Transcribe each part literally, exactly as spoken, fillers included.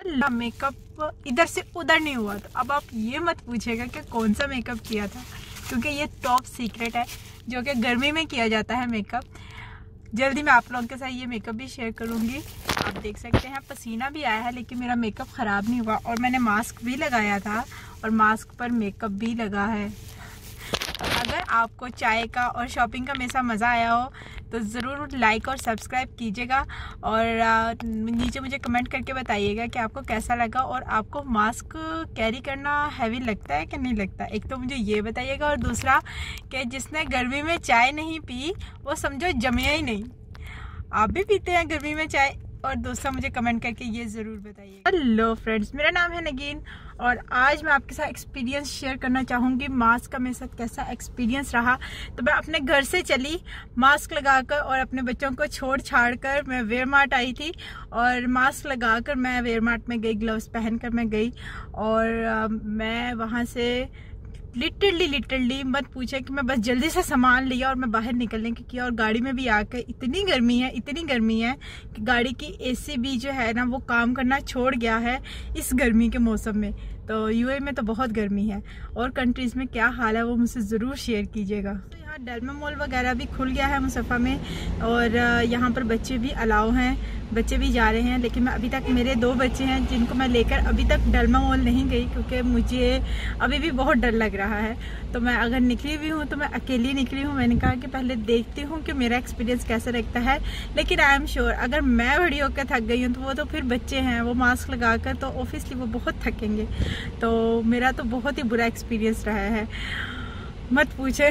Makeup इधर से उधर नहीं हुआ। तो अब आप ये मत पूछेगा कि कौन सा मेकअप किया था, क्योंकि ये टॉप सीक्रेट है जो कि गर्मी में किया जाता है मेकअप। जल्दी मैं आप लोगों के साथ ये मेकअप भी शेयर करूँगी। आप देख सकते हैं पसीना भी आया है लेकिन मेरा मेकअप ख़राब नहीं हुआ, और मैंने मास्क भी लगाया था और मास्क पर मेकअप भी लगा है। अगर आपको चाय का और शॉपिंग का हमेशा मज़ा आया हो तो ज़रूर लाइक और सब्सक्राइब कीजिएगा, और नीचे मुझे कमेंट करके बताइएगा कि आपको कैसा लगा और आपको मास्क कैरी करना हैवी लगता है कि नहीं लगता। एक तो मुझे ये बताइएगा, और दूसरा कि जिसने गर्मी में चाय नहीं पी वो समझो जमिया ही नहीं। आप भी पीते हैं गर्मी में चाय? और दोस्तों मुझे कमेंट करके ये ज़रूर बताइए। हेलो फ्रेंड्स, मेरा नाम है नगीन और आज मैं आपके साथ एक्सपीरियंस शेयर करना चाहूँगी मास्क का मेरे साथ कैसा एक्सपीरियंस रहा। तो मैं अपने घर से चली मास्क लगाकर और अपने बच्चों को छोड़ छाड़ कर मैं वेयर मार्ट आई थी, और मास्क लगाकर मैं वेयर मार्ट में गई, ग्लव्स पहन कर मैं गई, और आ, मैं वहाँ से लिटरली लिटरली मत पूछे कि मैं बस जल्दी से सामान लिया और मैं बाहर निकलने की किया। और गाड़ी में भी आकर इतनी गर्मी है इतनी गर्मी है कि गाड़ी की एसी भी जो है ना वो काम करना छोड़ गया है इस गर्मी के मौसम में। तो यूएई में तो बहुत गर्मी है, और कंट्रीज़ में क्या हाल है वो मुझसे ज़रूर शेयर कीजिएगा। तो यहाँ डेल्मा मॉल वगैरह भी खुल गया है मुसफ़ा में, और यहाँ पर बच्चे भी अलाउ हैं, बच्चे भी जा रहे हैं। लेकिन मैं अभी तक, मेरे दो बच्चे हैं जिनको मैं लेकर अभी तक डेल्मा मॉल नहीं गई, क्योंकि मुझे अभी भी बहुत डर लग रहा है। तो मैं अगर निकली भी हूँ तो मैं अकेली निकली हूँ। मैंने कहा कि पहले देखती हूँ कि मेरा एक्सपीरियंस कैसा रहता है, लेकिन आई एम श्योर अगर मैं बड़ी होकर थक गई हूँ तो वो तो फिर बच्चे हैं, वो मास्क लगा कर तो ऑब्वियसली वो बहुत थकेंगे। तो मेरा तो बहुत ही बुरा एक्सपीरियंस रहा है, मत पूछे।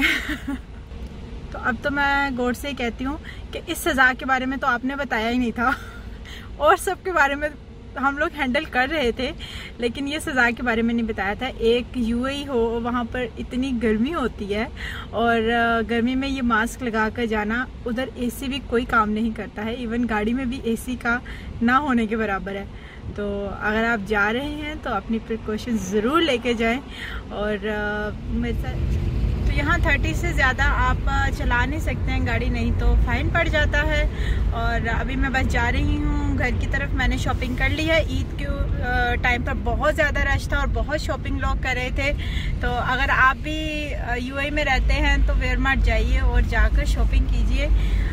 तो अब तो मैं गौर से ही कहती हूँ कि इस सज़ा के बारे में तो आपने बताया ही नहीं था, और सब के बारे में हम लोग हैंडल कर रहे थे, लेकिन ये सज़ा के बारे में नहीं बताया था। एक यूएई हो, वहाँ पर इतनी गर्मी होती है, और गर्मी में ये मास्क लगा कर जाना, उधर एसी भी कोई काम नहीं करता है, इवन गाड़ी में भी एसी का ना होने के बराबर है। तो अगर आप जा रहे हैं तो अपनी प्रिकॉशन ज़रूर लेके जाएं। और मेरे साथ तो यहाँ तीस से ज़्यादा आप चला नहीं सकते हैं गाड़ी, नहीं तो फ़ाइन पड़ जाता है। और अभी मैं बस जा रही हूँ घर की तरफ। मैंने शॉपिंग कर ली है। ईद के टाइम पर बहुत ज़्यादा रश था और बहुत शॉपिंग लोग कर रहे थे। तो अगर आप भी यूएई में रहते हैं तो वेयर मार्ट जाइए और जाकर शॉपिंग कीजिए।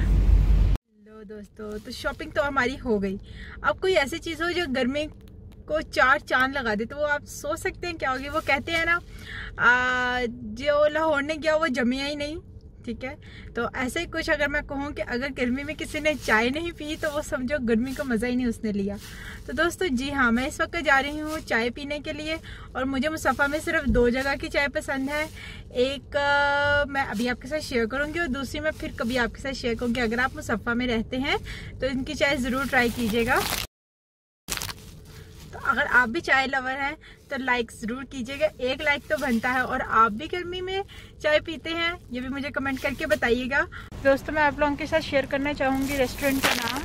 दोस्तों, तो शॉपिंग तो हमारी हो गई। अब कोई ऐसी चीज़ हो जो गर्मी को चार चांद लगा दे, तो वो आप सोच सकते हैं क्या होगी। वो कहते हैं ना, आ, जो लाहौर ने किया वो जमिया ही नहीं। ठीक है, तो ऐसे ही कुछ अगर मैं कहूँ कि अगर गर्मी में किसी ने चाय नहीं पी तो वो समझो गर्मी का मज़ा ही नहीं उसने लिया। तो दोस्तों जी हाँ, मैं इस वक्त जा रही हूँ चाय पीने के लिए, और मुझे मुसफ़ा में सिर्फ दो जगह की चाय पसंद है। एक आ, मैं अभी आपके साथ शेयर करूँगी, और दूसरी मैं फिर कभी आपके साथ शेयर करूँगी। अगर आप मुसफ़ा में रहते हैं तो इनकी चाय ज़रूर ट्राई कीजिएगा। अगर आप भी चाय लवर हैं तो लाइक ज़रूर कीजिएगा, एक लाइक तो बनता है। और आप भी गर्मी में चाय पीते हैं ये भी मुझे कमेंट करके बताइएगा। दोस्तों, मैं आप लोगों के साथ शेयर करना चाहूँगी रेस्टोरेंट का नाम।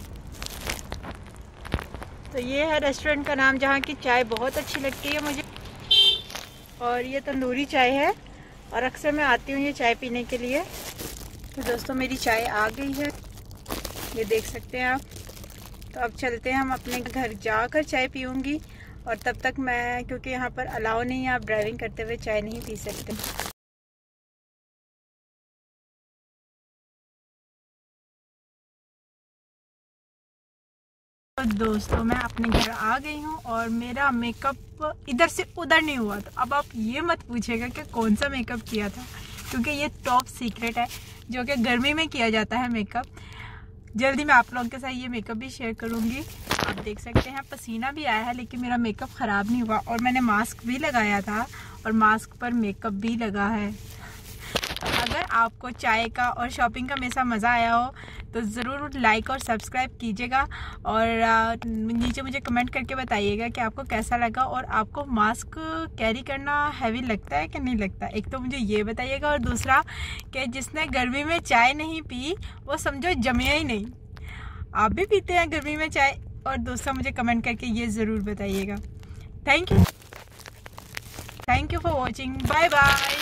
तो ये है रेस्टोरेंट का नाम, जहाँ की चाय बहुत अच्छी लगती है मुझे, और ये तंदूरी चाय है, और अक्सर मैं आती हूँ ये चाय पीने के लिए। तो दोस्तों, मेरी चाय आ गई है, ये देख सकते हैं आप। तो अब चलते हैं, हम अपने घर जाकर चाय पीऊँगी, और तब तक मैं, क्योंकि यहाँ पर अलाउ नहीं है, आप ड्राइविंग करते हुए चाय नहीं पी सकते। तो दोस्तों, मैं अपने घर आ गई हूँ और मेरा मेकअप इधर से उधर नहीं हुआ। तो अब आप ये मत पूछेगा कि कौन सा मेकअप किया था, क्योंकि ये टॉप सीक्रेट है जो कि गर्मी में किया जाता है मेकअप। जल्दी मैं आप लोगों के साथ ये मेकअप भी शेयर करूँगी। आप देख सकते हैं पसीना भी आया है लेकिन मेरा मेकअप ख़राब नहीं हुआ, और मैंने मास्क भी लगाया था और मास्क पर मेकअप भी लगा है। अगर आपको चाय का और शॉपिंग का हमेशा मज़ा आया हो तो ज़रूर लाइक और सब्सक्राइब कीजिएगा, और नीचे मुझे कमेंट करके बताइएगा कि आपको कैसा लगा और आपको मास्क कैरी करना हैवी लगता है कि नहीं लगता। एक तो मुझे ये बताइएगा, और दूसरा कि जिसने गर्मी में चाय नहीं पी वो समझो जमिया ही नहीं। आप भी पीते हैं गर्मी में चाय? और दोस्तों मुझे कमेंट करके ये ज़रूर बताइएगा। Thank you thank you for watching, bye bye.